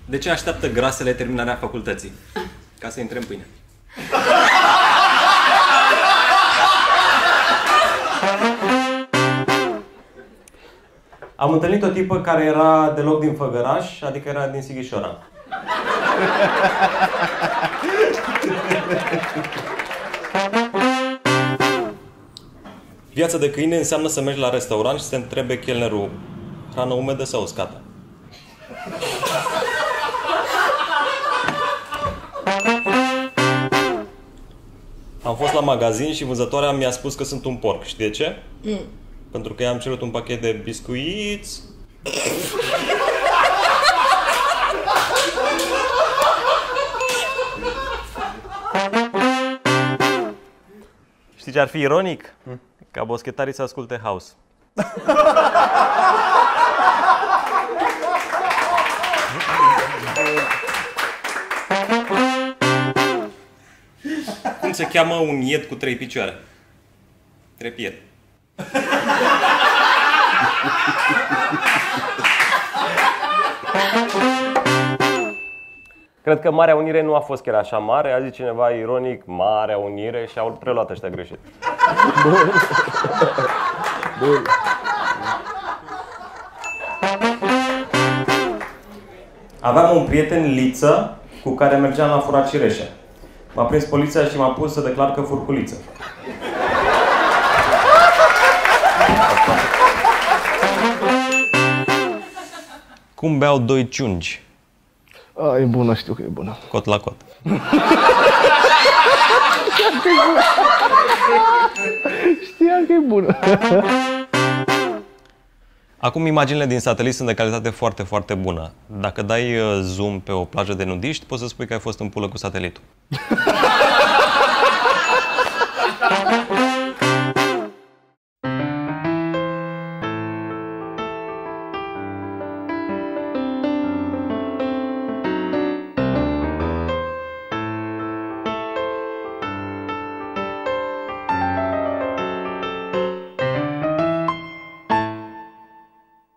De ce așteaptă grasele terminarea facultății? Ca să intre în pâine. Am întâlnit o tipă care era deloc din Făgăraș, adică era din Sighișoara. Viața de câine înseamnă să mergi la restaurant și să te întrebe chelnerul: hrană umedă sau uscată? Am fost la magazin și vânzătoarea mi-a spus că sunt un porc. Și de ce? Pentru că i-am cerut un pachet de biscuiți. Știi ce ar fi ironic? Ca boschetarii să asculte House. Cum se cheamă un ied cu 3 picioare? Trepied. Cred că Marea Unire nu a fost chiar așa mare, a zis cineva ironic Marea Unire și au preluat ăștia greșit. Bun. Bun. Aveam un prieten Liță cu care mergeam la furat cireșe. M-a prins poliția și m-a pus să declar că fur cu Liță. Cum beau doi ciungi? A, e bună, știu că e bună. Cot la cot. Știam că e bună. Acum imaginile din satelit sunt de calitate foarte, foarte bună. Dacă dai zoom pe o plajă de nudiști, poți să spui că ai fost în pulă cu satelitul.